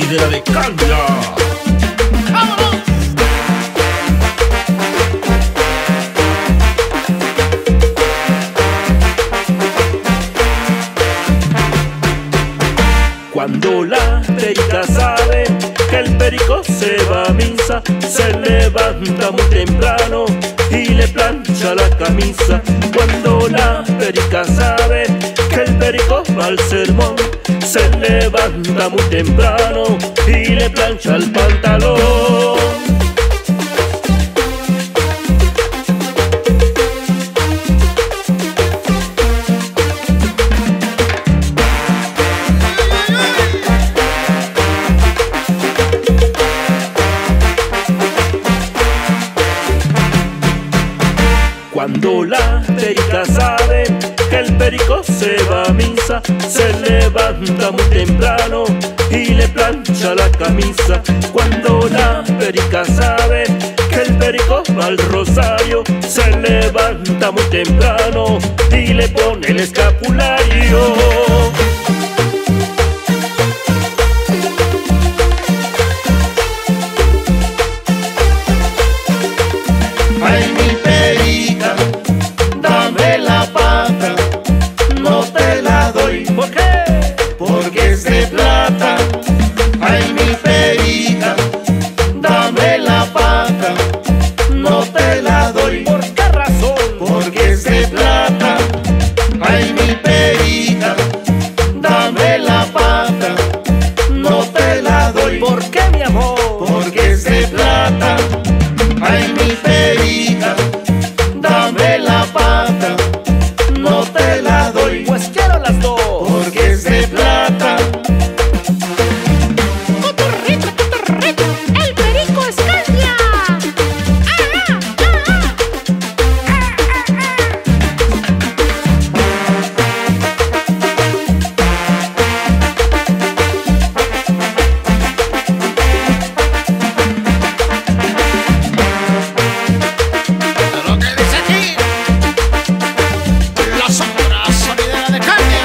sonidera de caña. ¡Vámonos! Cuando la perica sabe que el perico se va a misa, se levanta muy temprano y le plancha la camisa. Cuando la perica sabe que el perico va al sermón, se levanta muy temprano y le plancha el pantalón. Cuando la perica sabe que el perico se va a misa, se levanta muy temprano y le plancha la camisa. Cuando la perica sabe que el perico va al rosario, se levanta muy temprano y le pone el escapulario. Ay, mi perica, dame la pata, no te la doy. ¿Por qué? Porque es de plata. Ay, mi perica, dame la pata, no te la doy. ¿Por qué razón? Porque es de plata. Ay, mi perica, dame la pata, no te la doy. ¿Por qué, mi amor? Porque es de plata. Ay, mi perica, dame la pata, no te la doy. Pues quiero las dos. Porque es de plata. Cotorrito, cotorrito, el perico escambia. Lo que dice aquí, la sonidera de caña.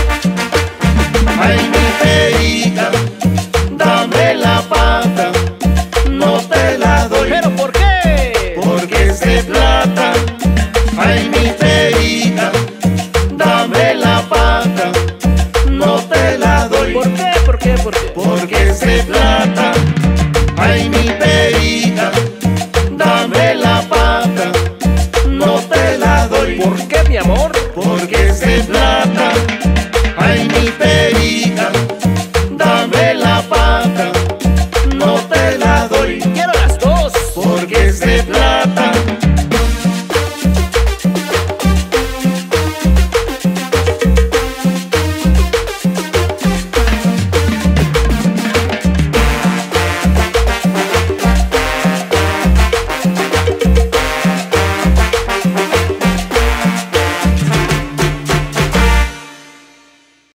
Ay, mi perica, dame la pata, no te la doy. ¿Pero por qué? Porque es de plata. Ay, mi perica, dame la pata, no te la doy. ¿Por qué? ¿Por qué? ¿Por qué? Porque es de plata. Ay, mi perica, dame la pata, no te la doy. ¿Por qué, mi amor? Porque es de plata. Ay, mi perica, dame la pata,